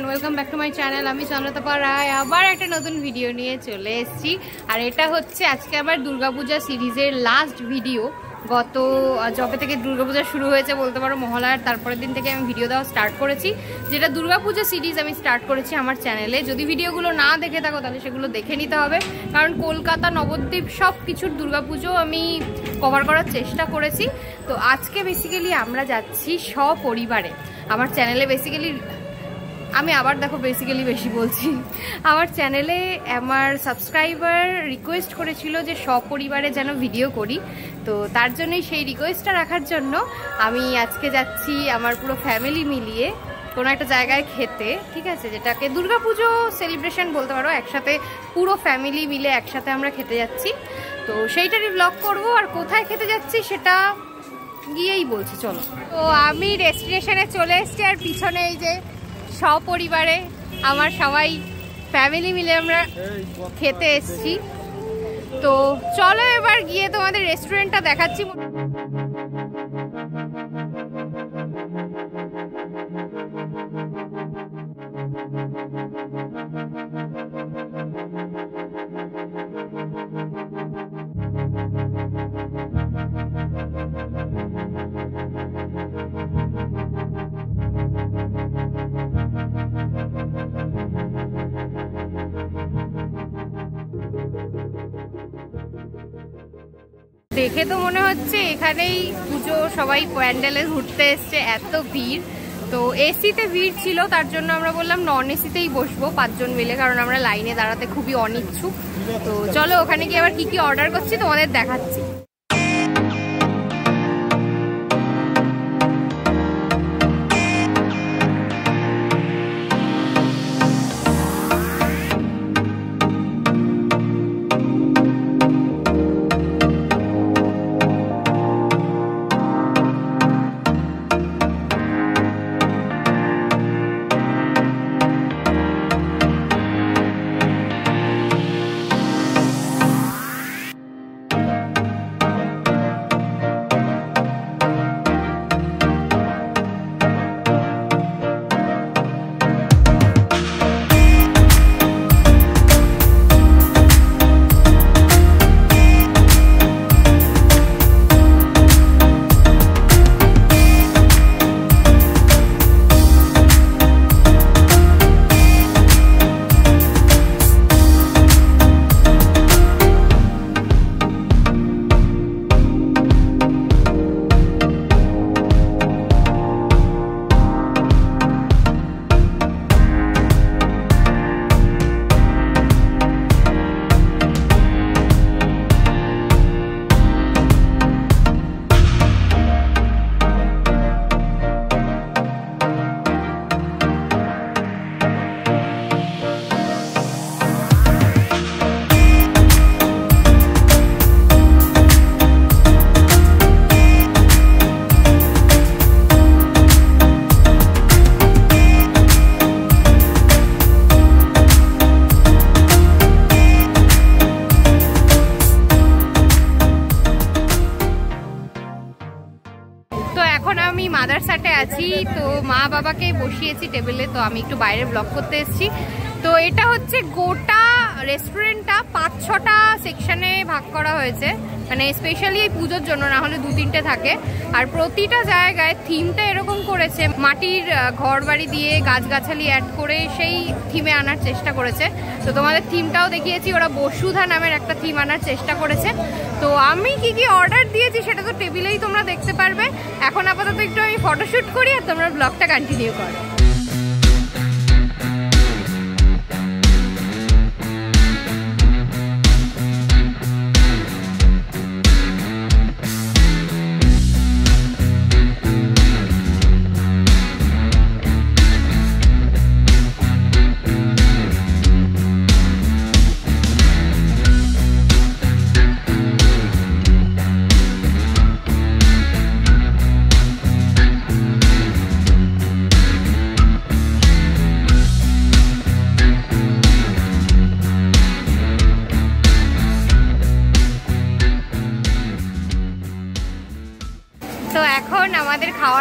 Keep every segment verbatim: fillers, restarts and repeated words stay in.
Welcome back to my channel. আমি চন্দ্রতাপা রায় আবার একটা নতুন ভিডিও নিয়ে চলে এসেছি। আর এটা হচ্ছে আজকে আমার দুর্গাপূজা সিরিজের লাস্ট ভিডিও। গত যবে থেকে দুর্গাপূজা শুরু হয়েছে বলতে পারো মহালয়ার তারপরের দিন থেকে আমি ভিডিও দেওয়া স্টার্ট করেছি, যেটা দুর্গাপূজা সিরিজ আমি স্টার্ট করেছি আমার চ্যানেলে। যদি ভিডিওগুলো না দেখে থাকো তাহলে সেগুলো দেখে নিতে হবে, কারণ কলকাতা নবদ্বীপ সব কিছুর দুর্গাপুজো আমি কভার করার চেষ্টা করেছি। তো আজকে বেসিক্যালি আমরা যাচ্ছি সপরিবারে। আমার চ্যানেলে বেসিক্যালি আমি আবার দেখো বেসিক্যালি বেশি বলছি, আমার চ্যানেলে আমার সাবস্ক্রাইবার রিকোয়েস্ট করেছিল যে সপরিবারে যেন ভিডিও করি। তো তার জন্যই সেই রিকোয়েস্টটা রাখার জন্য আমি আজকে যাচ্ছি আমার পুরো ফ্যামিলি মিলিয়ে কোনো একটা জায়গায় খেতে, ঠিক আছে, যেটাকে দুর্গাপুজো সেলিব্রেশন বলতে পারো। একসাথে পুরো ফ্যামিলি মিলে একসাথে আমরা খেতে যাচ্ছি। তো সেইটারই ব্লগ করব, আর কোথায় খেতে যাচ্ছি সেটা গিয়েই বলছি, চলো। তো আমি ডেস্টিনেশনে চলে এসেছি, আর পিছনে এই যে সপরিবারে আমার সবাই ফ্যামিলি মিলে আমরা খেতে এসেছি। তো চলো এবার গিয়ে তোমাদের রেস্টুরেন্টটা দেখাচ্ছি। দেখে তো মনে হচ্ছে এখানেই পুজো, সবাই প্যান্ডেলে ঘুরতে এসছে, এত ভিড়। তো এসিতে ভিড় ছিল, তার জন্য আমরা বললাম নন এসিতেই বসবো পাঁচজন মিলে, কারণ আমরা লাইনে দাঁড়াতে খুবই অনিচ্ছুক। তো চলো ওখানে গিয়ে আবার কি কি অর্ডার করছি তোমাদের দেখাচ্ছি। মাদারসাটে আছি, তো মা বাবাকে বসিয়েছি টেবিলে। তো আমি একটু বাইরে ব্লগ করতে এসেছি। তো এটা হচ্ছে গোটা রেস্টুরেন্টটা পাঁচ ছটা সেকশনে ভাগ করা হয়েছে, মানে স্পেশালি এই পুজোর জন্য, না হলে দু তিনটে থাকে। আর প্রতিটা জায়গায় থিমটা এরকম করেছে, মাটির ঘর বাড়ি দিয়ে গাছগাছালি অ্যাড করে সেই থিমে আনার চেষ্টা করেছে। তো তোমাদের থিমটাও দেখিয়েছি, ওরা বসুধা নামের একটা থিম আনার চেষ্টা করেছে। তো আমি কি কি অর্ডার দিয়েছি সেটা তো টেবিলেই তোমরা দেখতে পারবে। এখন আপাতত একটু আমি ফটোশ্যুট করি, আর তোমরা ব্লগটা কন্টিনিউ করো।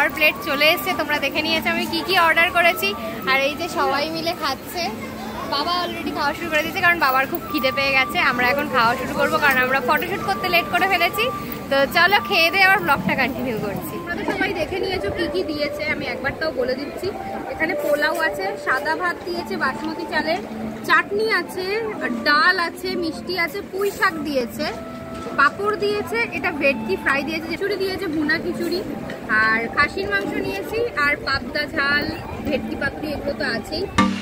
খাওয়ার প্লেট চলে এসেছে, তোমরা দেখে নিয়েছো আমি কি কি অর্ডার করেছি। আর এই যে সবাই মিলে খাচ্ছে, বাবা অলরেডি খাওয়া শুরু করে দিয়েছে কারণ বাবার খুব খিদে পেয়ে গেছে। আমরা এখন খাওয়া শুরু করবো কারণ আমরা ফটোশুট করতে লেট করে ফেলেছি। তো চলো খেয়ে দিয়ে আবার ব্লগটা কন্টিনিউ করছি। আমাদের সবাই দেখে নিয়েছো কি কি দিয়েছে, আমি একবার তাও বলে দিচ্ছি। এখানে পোলাও আছে, সাদা ভাত দিয়েছে বাসমতি চালের, চাটনি আছে, ডাল আছে, মিষ্টি আছে, পুঁই শাক দিয়েছে, পাঁপড় দিয়েছে, এটা ভেটকি ফ্রাই দিয়েছে, খিচুড়ি দিয়েছে, ভুনা খিচুড়ি, আর খাসির মাংস নিয়েছি, আর পাবদা ঝাল, ভেটকি পাপড়ি, এগুলো তো আছেই।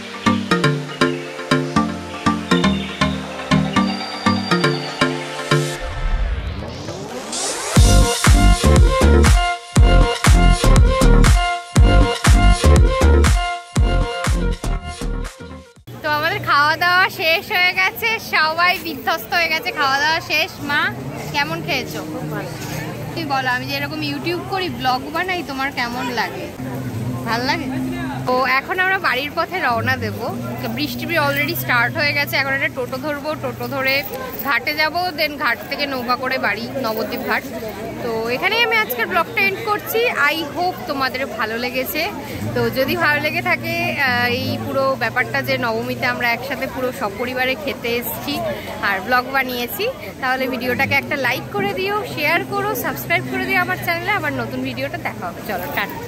তো আমাদের খাওয়া দাওয়া শেষ হয়ে গেছে, সবাই বিধ্বস্ত হয়ে গেছে, খাওয়া দাওয়া শেষ। মা কেমন খেয়েছো? তুই বলো, আমি যে এরকম ইউটিউব করি, ব্লগ বানাই, তোমার কেমন লাগে? ভাল লাগে? তো এখন আমরা বাড়ির পথে রওনা দেবো। বৃষ্টি অলরেডি স্টার্ট হয়ে গেছে, এখন একটা টোটো ধরবো, টোটো ধরে ঘাটে যাব, দেন ঘাট থেকে নৌকা করে বাড়ি, নবদ্বীপ ঘাট। তো এখানেই আমি আজকের ব্লগটা এন্ড করছি। আই হোপ তোমাদের ভালো লেগেছে। তো যদি ভালো লেগে থাকে এই পুরো ব্যাপারটা যে নবমীতে আমরা একসাথে পুরো সপরিবারে খেতে এসেছি আর ব্লগ বানিয়েছি, তাহলে ভিডিওটাকে একটা লাইক করে দিও, শেয়ার করো, সাবস্ক্রাইব করে দিও আমার চ্যানেলে। আবার নতুন ভিডিওটা দেখা হবে। চলো টাটা।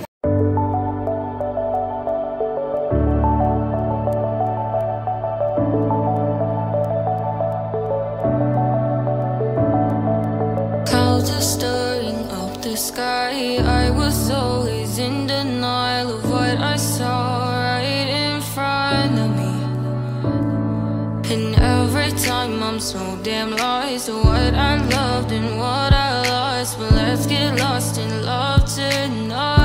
Sky, I was always in denial of what I saw right in front of me. And every time I'm so damn lost to what I loved and what I lost. But let's get lost in love tonight.